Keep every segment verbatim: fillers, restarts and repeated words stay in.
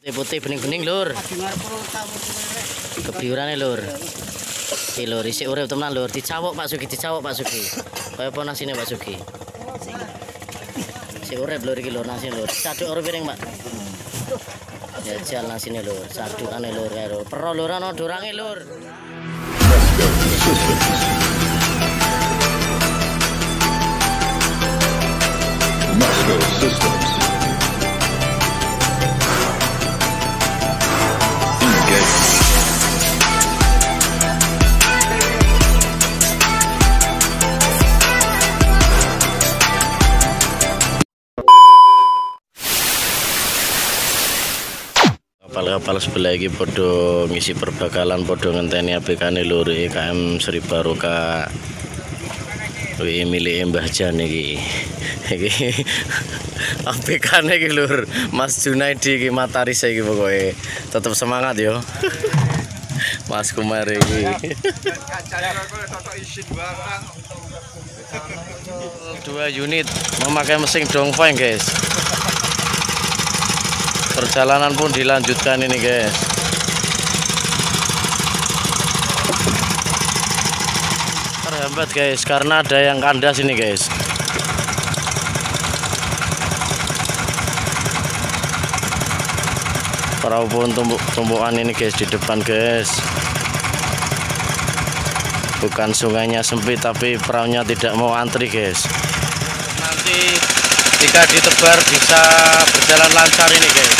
Putih bening-bening lur. Kebiurane lur. Iki lur isih urip temenan lur. Dicawok Pak Sugi, dicawok Pak Sugi. Kaya apa nasine Pak Sugi? Isih urip lur iki lur nasine lur. Caduk ora piring, Pak. Ya jal nasine lur. Cadukane lur karo. Pero lur ana dorange lur. Masco Systems. Kapal-kapal sebelah iki podo ngisi perbakalan, podo ngenteni abekane lur E K M Sri Baroka. Kuwi milike Mbah Jan iki. Iki abekane iki lur, Mas Junaidi iki Mataris iki pokoke. Tetep semangat yo. Mas Kumar iki. Dua unit memakai mesin dongfeng, guys. Perjalanan pun dilanjutkan ini, guys. Terhambat, guys, karena ada yang kandas ini, guys. Perahu pun tumpuk-tumpukan ini, guys, di depan, guys. Bukan sungainya sempit, tapi perahunya tidak mau antri, guys. Nanti jika ditebar bisa berjalan lancar ini, guys.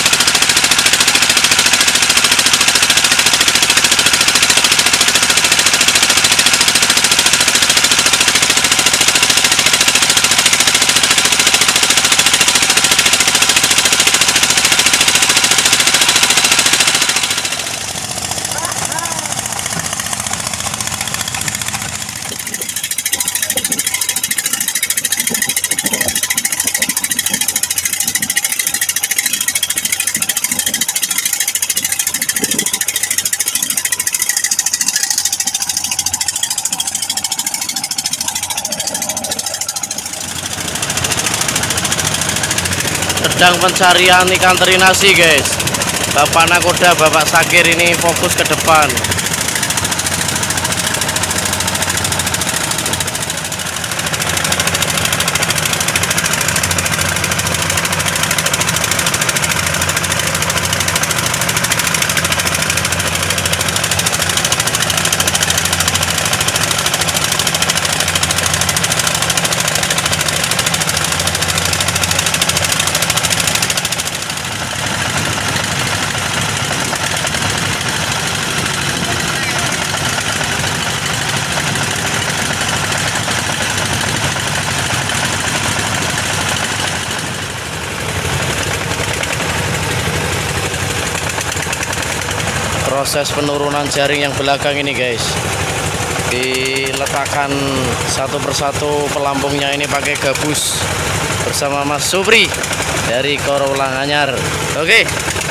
Sedang pencarian ikan teri nasi, guys. Bapak Nakoda, Bapak Sakir ini fokus ke depan. Proses penurunan jaring yang belakang ini, guys, diletakkan satu persatu pelampungnya ini pakai gabus bersama Mas Supri dari Korolang Anyar. Oke,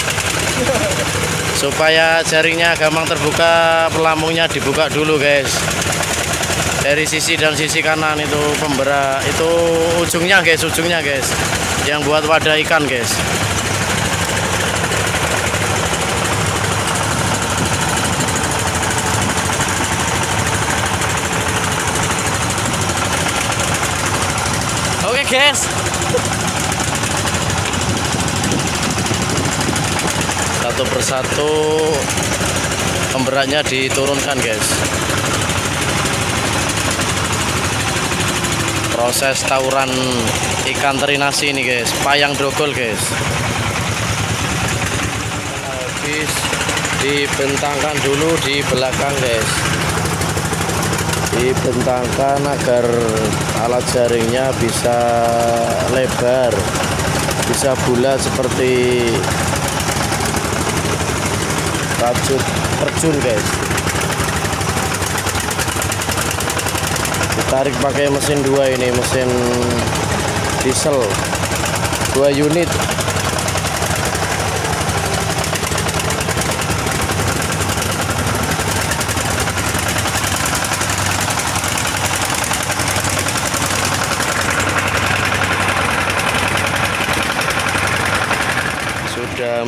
supaya jaringnya gampang terbuka, pelampungnya dibuka dulu, guys, dari sisi dan sisi kanan. Itu pembera, itu ujungnya, guys, ujungnya, guys, yang buat wadah ikan, guys. Oke, guys, satu persatu pemberatnya diturunkan, guys. Proses tawuran ikan teri nasi ini, guys, payang dogol, guys. Habis dibentangkan dulu di belakang, guys. Dibentangkan agar alat jaringnya bisa lebar, bisa bulat seperti rajut terjun, guys. Ditarik pakai mesin dua ini, mesin diesel dua unit.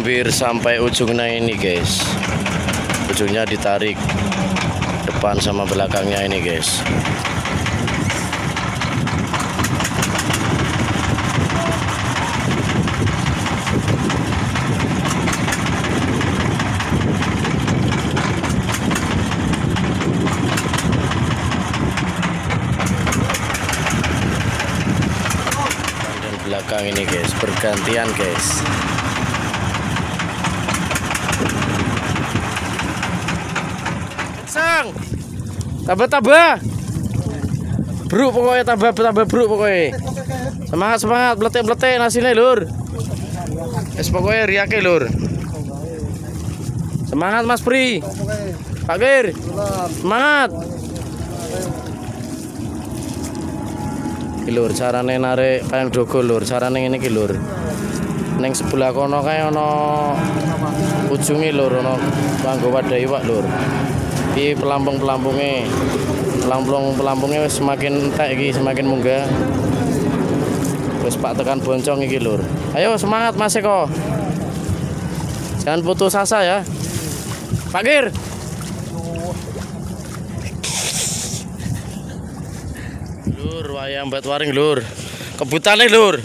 hampir sampai ujungnya ini guys. Ujungnya ditarik depan sama belakangnya ini guys. Belakang ini guys, bergantian guys. Sang, tambah-tambah, bro pokoknya tambah-tambah bro pokoknya. Semangat semangat, beletek-beletek nasinya lur. Es pokoknya riake lur. Semangat Mas Pri, Pak Gir, semangat. Lur, carane narik kayang dogol lur, carane ngene iki lur. Ning sebelah kono kae ana ujunge lur, ana kanggo wadah iwak lur. Iki pelampung-pelampunge. Pelampung-pelampunge wis semakin entek iki, semakin munggah. Wis Pak tekan boncong iki lur. Ayo semangat Mas Eko. Jangan putus asa ya. Pak Gir. Lur, wayang bat waring lur. Kebutane lur.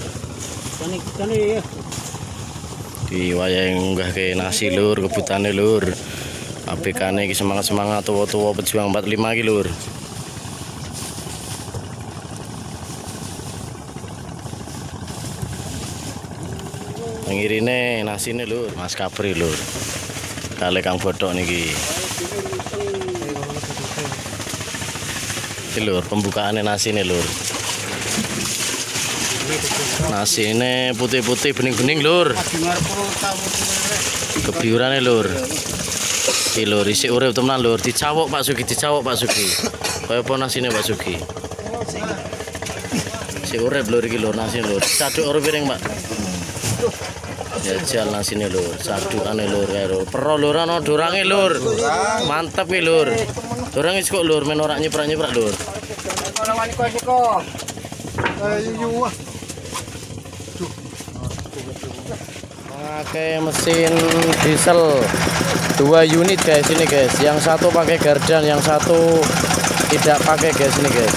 Di wayang unggah ke nasi lur, kebutane lur. A P K-ne iki semangat-semangat tuwa-tuwa pejuang empat puluh lima iki lur. Ngirine nasine lur, Mas Kapri lur. Kale Kang Bodok niki. Iki lur, pembukaane nasine lur. Nasine putih-putih bening-bening lur. Kebiurane lur. Iki lur, isih urip tenan lur. Dicawok Pak Sugi, dicawok Pak Sugi. Kaya apa nasine Pak Sugi? Isih urip lur iki lur nasine lur. Caduk ora piring Pak. Jajal nasine lur, sadukane lur karo. Pero lur ana dorange lur. Mantep iki lur. Dorange kok lur men ora nyeprak-nyeprak lur. Ora wani kok kok. Ayo. Pakai mesin diesel dua unit guys ini guys. Yang satu pakai gardan, yang satu tidak pakai guys ini guys.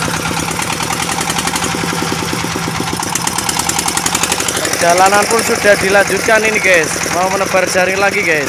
Perjalanan pun sudah dilanjutkan ini guys. Mau menebar jaring lagi guys.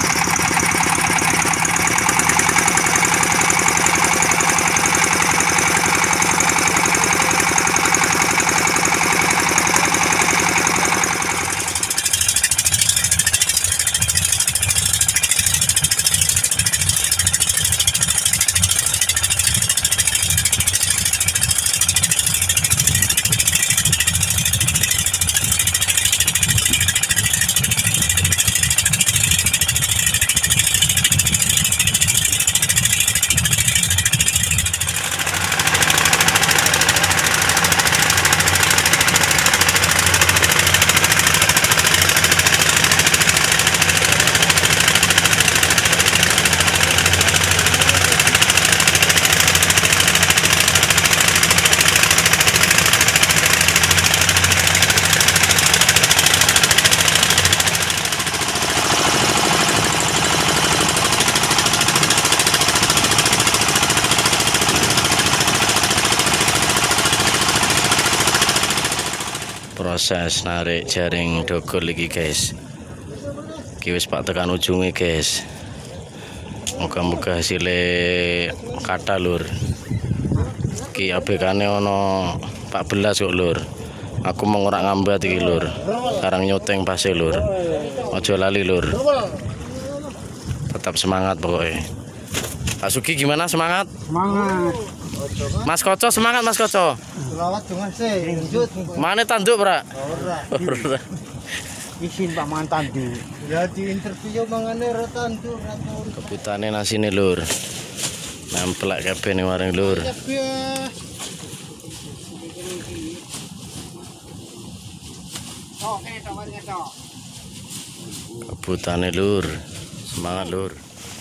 Proses narik jaring dogol iki guys. Iki wis Pak tekan ujunge guys. Moga-moga hasilnya kata lur. Iki A B K-ne ono empat belas kok lur. Aku mau ora ngambat iki lur. Sekarang nyoteng pase lur. Ojo lali lur. Tetap semangat pokoknya. Pak Sugi gimana semangat? Semangat. Mas Koco semangat Mas Koco. Selawat dengan sih. Mana tanduk, Pra? Ora. Isin Pak mangan tanduk. Ya di interview mangane ora tanduk, ora tau. Kebutane nasine lur. Nemplek kabeh ning waring lur. Oke, tawarnya tok. Kebutane lur. Semangat lur.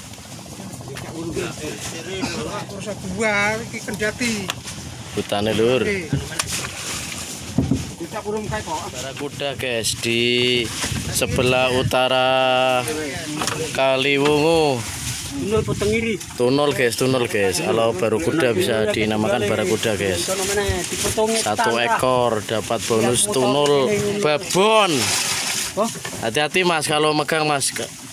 Kursa dua iki kendati. Kebutane lur. Kita burung kae kok. Barakuda guys di sebelah utara Kaliwungu. Tunul potong iri. Tunul guys, tunul guys. Kalau Barakuda bisa dinamakan Barakuda guys. Satu ekor dapat bonus tunul babon. Hati-hati mas kalau megang mas.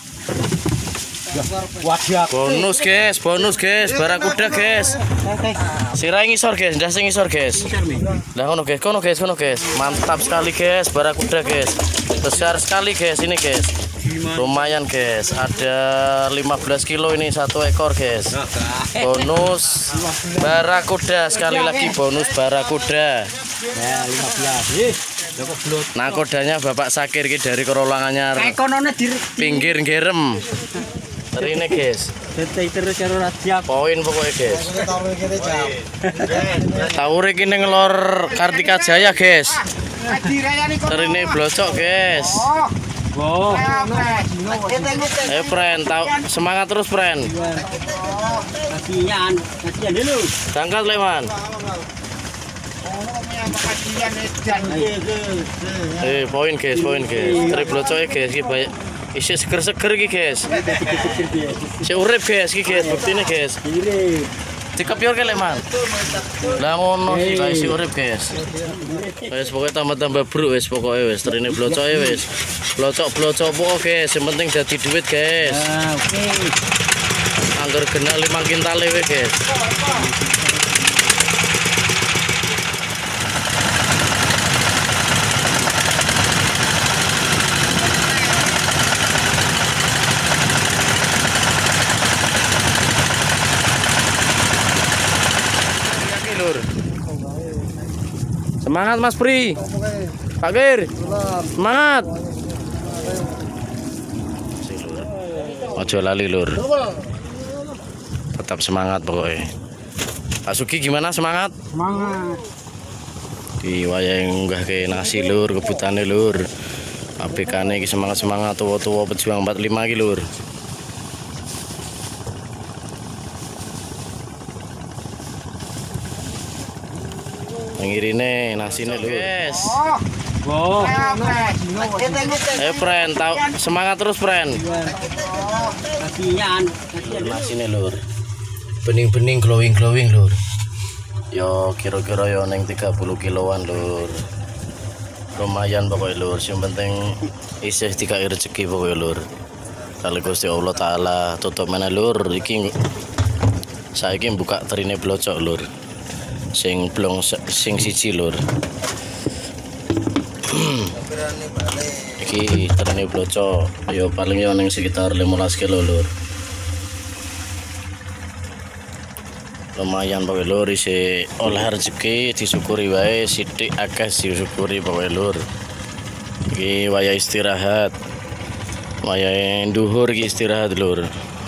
Bonus guys, bonus guys, Barakuda guys. Sirai ngisor guys, ndas ngisor guys. Lah ngono guys, kono guys, kono guys. Mantap sekali guys, Barakuda guys. Besar sekali guys ini guys. Lumayan guys, ada lima belas kilo ini satu ekor guys. Bonus Barakuda, sekali lagi bonus Barakuda. Ya lima belas. Nakodanya Bapak Sakir ki dari Korolang Anyar. Ekonone di Pinggir Gerem. Terine guys. detik terus karo raja. Poin pokoknya guys. Taure ki ning lor Kartika Jaya guys. Terine blocok guys. Oh. Ayo friend, tahu semangat terus friend. Kasihan, kasihan dulu. Berangkat Leman. Eh poin guys, poin guys. Tri blocok guys, ki banyak. Isi seger-seger ki guys. Si urip guys, ki guys, buktine guys. Dikepior ke Leman. Lah ngono iki guys, si urip guys. Wis pokoke tambah-tambah bruk wis pokoke wis trine blocoke wis. Blocok-blocok pokoke guys, yang penting dadi duit guys. Ah, oke. Angger genah lima kintal we guys. Semangat Mas Pri. Pak Gir. Semangat. Ojo lali lur. Tetap semangat pokoknya. Pak Sugi gimana semangat? Semangat. Di wayang unggah ke nasi lur, kebutane lur. A B K-ne iki semangat-semangat tuwa-tuwa pejuang empat puluh lima ki lur. Ngirine nasine lho guys. Oh. Ayo friend, tahu semangat terus friend. Kasihan, kasihan. Nasine lur. Bening-bening glowing-glowing lur. Yo kira-kira yo neng tiga puluh kiloan lur. Lumayan pokoknya lur, yang penting isih tiga rezeki pokoknya lur. Kali Gusti Allah Ta'ala tutup mana lur, iki saiki buka terine blocok lur. Sing blong sing siji lur. Iki terine blocok yo paling yo ning sekitar lima belas kilo lur. Lumayan pokoknya lur, isi oleh rezeki disyukuri wae, sithik akeh disyukuri pokoknya lur. Iki waya istirahat, waya nduhur iki istirahat lur.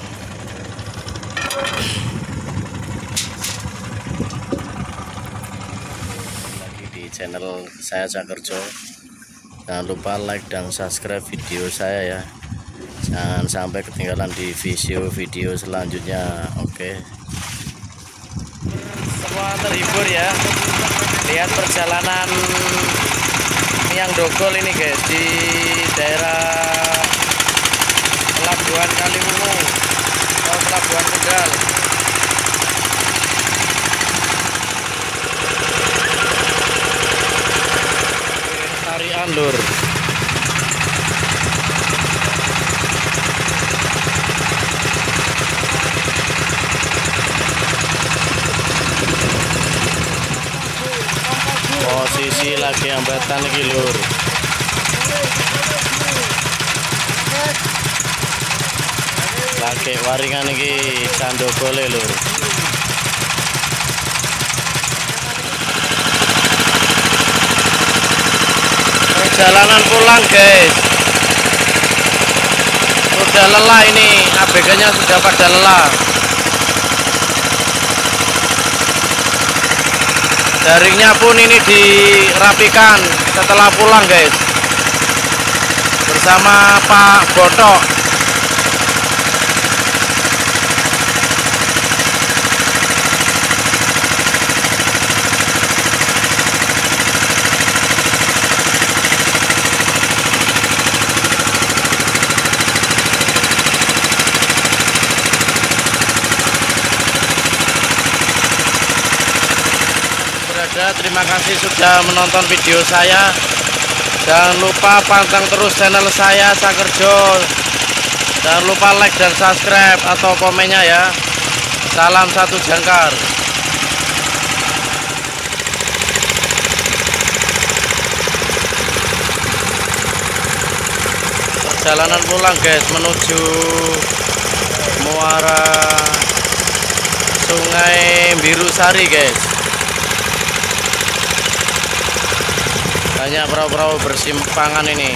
Lagi di channel saya Cakerjo, jangan lupa like dan subscribe video saya ya, jangan sampai ketinggalan di video-video selanjutnya. Oke, semua terhibur ya lihat perjalanan Miang Dogol ini guys di daerah Pelabuhan Kaliwungu atau Pelabuhan Tegal. Tarian lur. Posisi lagi hambatan iki lur. Lagi waringan iki Sandogole lur. Perjalanan pulang guys. Sudah lelah ini, A B G-nya sudah pada lelah. Jaringnya pun ini dirapikan setelah pulang guys, bersama Pak Botok. terima kasih sudah menonton video saya. Jangan lupa pantang terus channel saya Sakerjo. Jangan lupa like dan subscribe atau komennya ya. Salam satu jangkar. Perjalanan pulang guys menuju muara Sungai Biru Sari guys. Banyak perahu-perahu bersimpangan ini.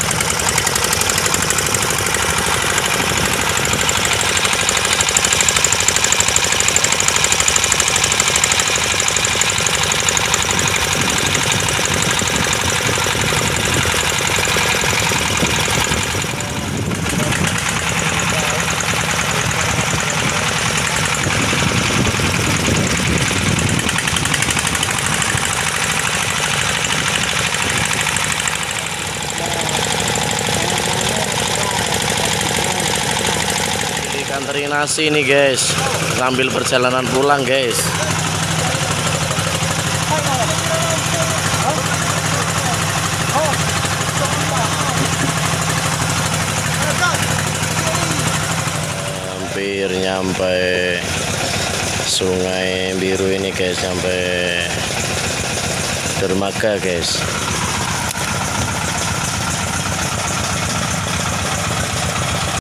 Ikan teri nasi nih guys, sambil perjalanan pulang guys. Hampir nyampe Sungai Biru ini guys, sampai dermaga guys.